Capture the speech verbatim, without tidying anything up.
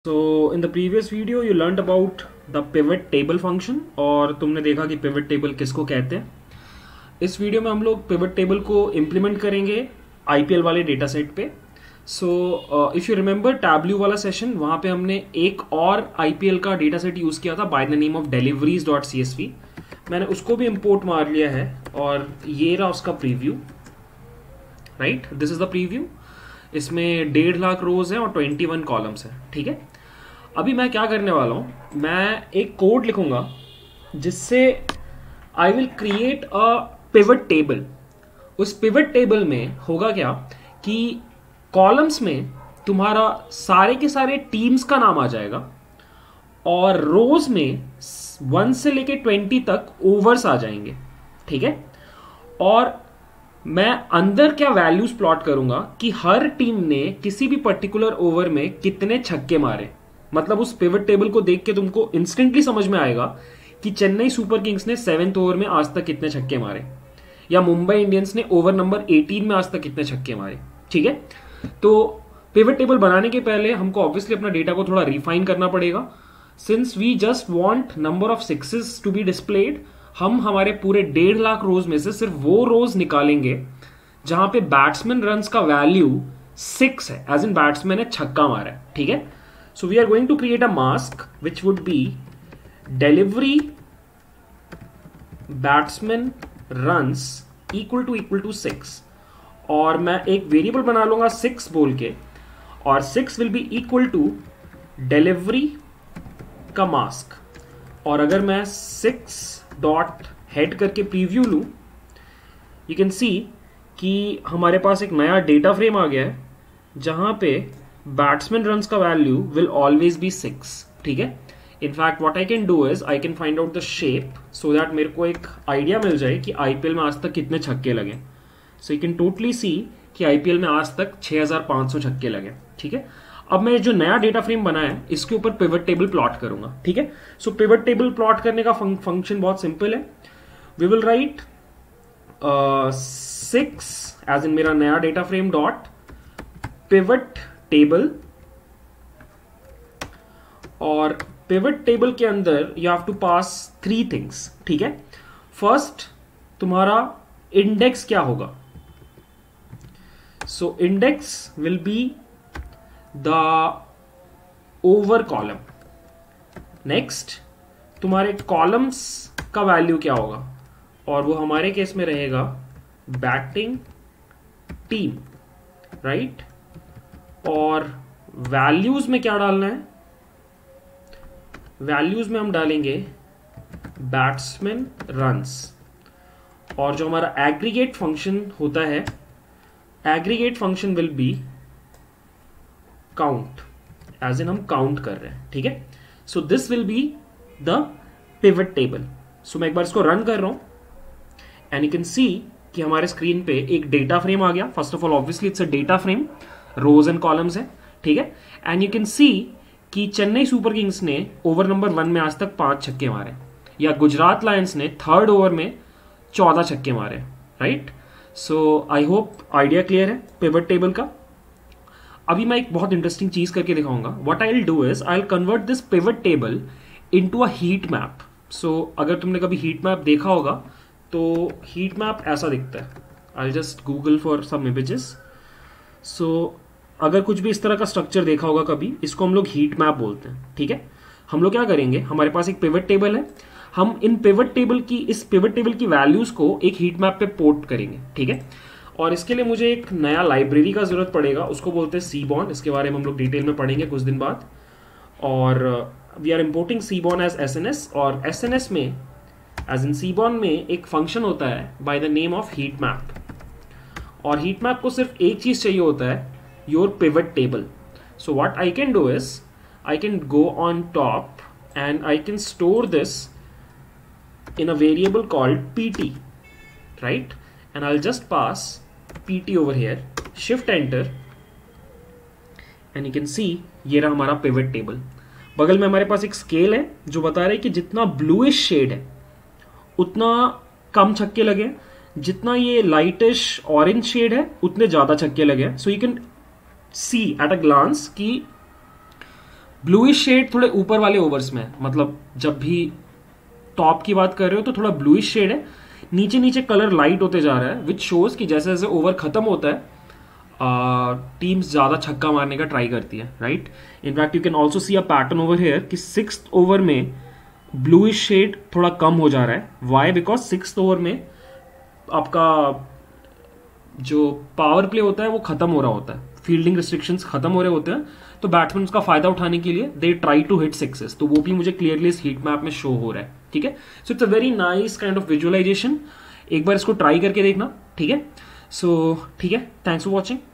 So in the previous video you learned about the pivot table function और तुमने देखा कि pivot table किसको कहते हैं। इस वीडियो में हम लोग pivot table को implement करेंगे I P L वाले डेटा सेट पे। So if you remember Tableau वाला सेशन, वहाँ पे हमने एक और I P L का डेटा सेट यूज़ किया था by the name of deliveries dot C S V. मैंने उसको भी इम्पोर्ट मार लिया है और ये रहा उसका preview. Right, this is the preview. इसमें डेढ़ लाख रोज है और ट्वेंटी वन कॉलम्स है। ठीक है, अभी मैं क्या करने वाला हूं, मैं एक कोड लिखूंगा जिससे I will create a pivot table. उस पिवट टेबल में होगा क्या कि कॉलम्स में तुम्हारा सारे के सारे टीम्स का नाम आ जाएगा और रोज में वन से लेके ट्वेंटी तक ओवर्स आ जाएंगे। ठीक है, और मैं अंदर क्या वैल्यूज प्लॉट करूंगा कि हर टीम ने किसी भी पर्टिकुलर ओवर में कितने छक्के मारे। मतलब उस पिवट टेबल को देख के तुमको इंस्टेंटली समझ में आएगा कि चेन्नई सुपर किंग्स ने सेवेंथ ओवर में आज तक कितने छक्के मारे या मुंबई इंडियंस ने ओवर नंबर अठारह में आज तक कितने छक्के मारे। ठीक है, तो पिवट टेबल बनाने के पहले हमको ऑब्वियसली अपना डेटा को थोड़ा रिफाइन करना पड़ेगा। Since we just want number of sixes to be displayed, हम हमारे पूरे डेढ़ लाख रोज में से सिर्फ वो रोज निकालेंगे जहां पे बैट्समैन रन्स का वैल्यू सिक्स है, एज इन बैट्समैन ने छक्का मारा है। ठीक है, so we are going to create a mask which would be delivery batsman runs equal to equal to six, और मैं एक वेरिएबल बना लूंगा सिक्स बोल के, और six will be equal to delivery का मास्क। और अगर मैं सिक्स डॉट हेड करके प्रीव्यू लूं, यू कैन सी कि हमारे पास एक नया डेटा फ्रेम आ गया है जहां पे बैट्समैन रन्स का value will always be six. ठीक है, in fact what I can do is I can find out the shape so that मेरे को एक आइडिया मिल जाए कि आईपीएल में आज तक कितने छक्के लगे। So you can totally see कि आईपीएल में आज तक छह हज़ार पाँच सौ छक्के लगे। ठीक है, अब मैं जो नया डेटा फ्रेम बना है इसके ऊपर पिवट टेबल प्लॉट करूंगा। ठीक है, सो पिवट टेबल प्लॉट करने का फंक्शन बहुत सिंपल है। We will write six as in मेरा नया data frame dot pivot table, और पिवट टेबल के अंदर you have to pass three things. ठीक है, फर्स्ट तुम्हारा इंडेक्स क्या होगा। So index will be the over column. Next तुम्हारे कॉलम्स का वैल्यू क्या होगा, और वो हमारे केस में रहेगा बैटिंग टीम। राइट, और वैल्यूज में क्या डालना है, वैल्यूज में हम डालेंगे बैट्समैन रन्स, और जो हमारा एग्रीगेट फंक्शन होता है, aggregate function will be count, as in हम काउंट कर रहे हैं। ठीक है, so this will be the pivot table. So मैं एक बार इसको रन कर रहा हूं एंड यू कैन सी कि हमारे स्क्रीन पे एक डेटा फ्रेम आ गया। First of all obviously it's a data frame, rows and columns है। ठीक है, एंड यू कैन सी कि चेन्नई सुपर किंग्स ने ओवर नंबर वन में आज तक पांच छक्के मारे, या गुजरात लायंस ने थर्ड ओवर में चौदह छक्के मारे। Right, so I hope idea clear है पिवट टेबल का। अभी मैं एक बहुत इंटरेस्टिंग चीज करके दिखाऊंगा। What I will do is I will convert this pivot table into a heat map. So अगर तुमने कभी हीट मैप देखा होगा तो हीट मैप ऐसा दिखता है। I will just Google for some images. So अगर कुछ भी इस तरह का स्ट्रक्चर देखा होगा कभी, इसको हम लोग हीट मैप बोलते हैं। ठीक है, हम लोग क्या करेंगे, हमारे पास एक पिवट टेबल है, हम इन पिवट टेबल की इस पिवट टेबल की वैल्यूज को एक हीट मैप पे पोर्ट करेंगे। ठीक है, और इसके लिए मुझे एक नया लाइब्रेरी का जरूरत पड़ेगा, उसको बोलते हैं सीबॉन। इसके बारे में हम लोग डिटेल में पढ़ेंगे कुछ दिन बाद। और we are importing seaborn as S N S, और एस एन एस में एज इन सीबॉन में एक फंक्शन होता है by the name of heat map, और हीट मैप को सिर्फ एक चीज चाहिए होता है, your pivot table. So what I can do is I can go on top and I can store this in a variable called P T, right? And I'll just pass P T over here, shift enter, and you can see ये रहा हमारा pivot table। बगल में हमारे पास एक scale है जो बता रहा है कि जितना ब्लूइश शेड है उतना कम छक्के लगे, जितना ये लाइटिश ऑरेंज शेड है उतने ज्यादा छक्के लगे। So you can see at a glance कि ब्लूइश शेड थोड़े ऊपर वाले ओवर्स में है, मतलब जब भी टॉप की बात कर रहे हो तो थोड़ा ब्लूइश शेड है, नीचे नीचे कलर लाइट होते जा रहा है, विच शोज कि जैसे जैसे ओवर खत्म होता है टीम्स ज्यादा छक्का मारने का ट्राई करती है, right. In fact you can also see a pattern over here कि सिक्स्थ ओवर में ब्लूइश शेड थोड़ा कम हो जा रहा है। वाई? बिकॉज सिक्स्थ ओवर में आपका जो पावर प्ले होता है वो खत्म हो रहा होता है, फील्डिंग रिस्ट्रिक्शंस खत्म हो रहे होते हैं, तो बैट्समैन उसका फायदा उठाने के लिए they try to hit sixes, तो वो भी मुझे क्लियरली इस हीट मैप में शो हो रहा है, ठीक है। So it's a very nice kind of visualisation, एक बार इसको ट्राई करके देखना, ठीक है। सो ठीक है, थैंक्स फॉर वॉचिंग।